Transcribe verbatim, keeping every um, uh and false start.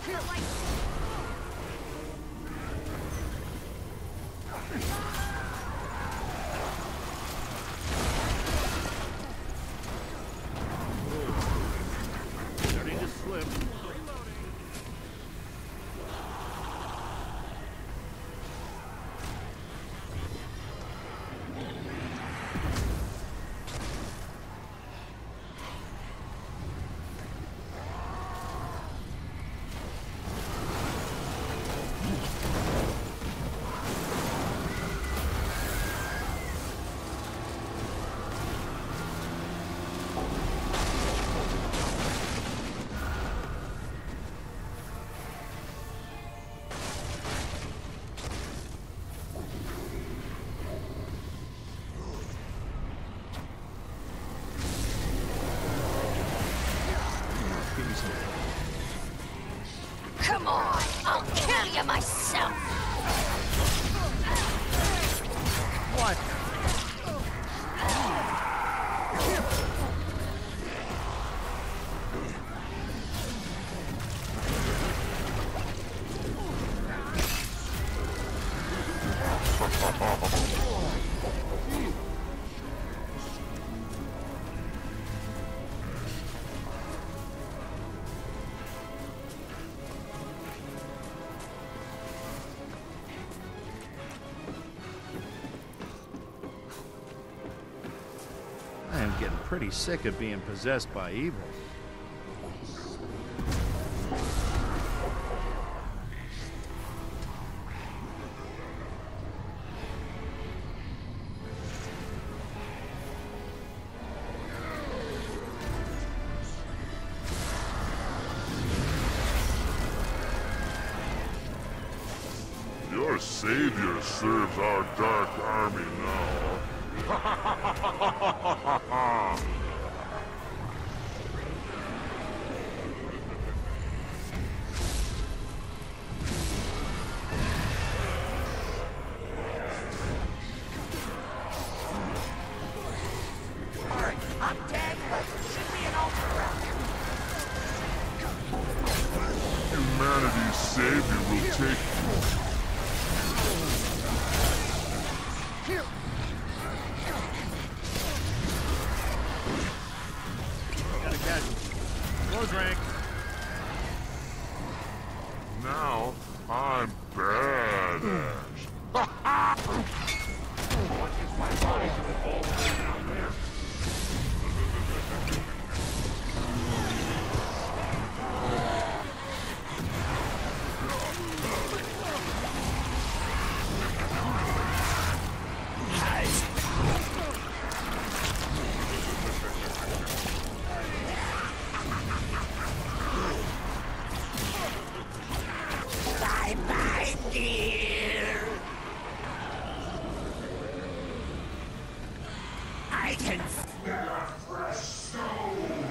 Starting to slip. Come on, I'll kill you myself! What? I am getting pretty sick of being possessed by evil. Your savior serves our dark army now. Alright, I'm dead, but there should be an altar around here. Humanity's savior will take you. Got a casualty. Close rank. Now I'm badass. Bye bye, dear. I can smell fresh stone.